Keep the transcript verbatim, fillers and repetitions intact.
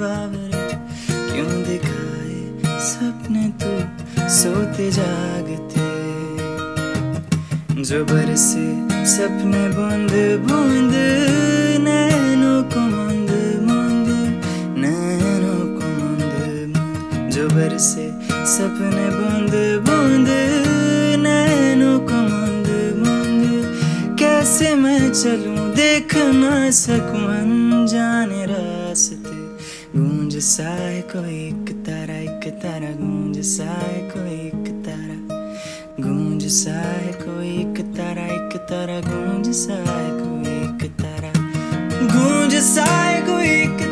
बावरे क्यों दिखाए सपने तू सोते जागते, जो बरसे सपने बूंद बूंद नैनों को मुंद मुंद, नैनों को मुंद मुंद, जो बरसे सपने बूंद बूंद नैनों को मुंद मुंद। कैसे मैं चलूं देख ना सकूं अनजाने रास्ते, गूंज सा है कोई एक तारा एक तारा, गूंज सा है कोई एक तारा, गूंज सा है कोई एक तारा एक तारा, गूंज सा है कोई एक तारा, गूंज सा है कोई एक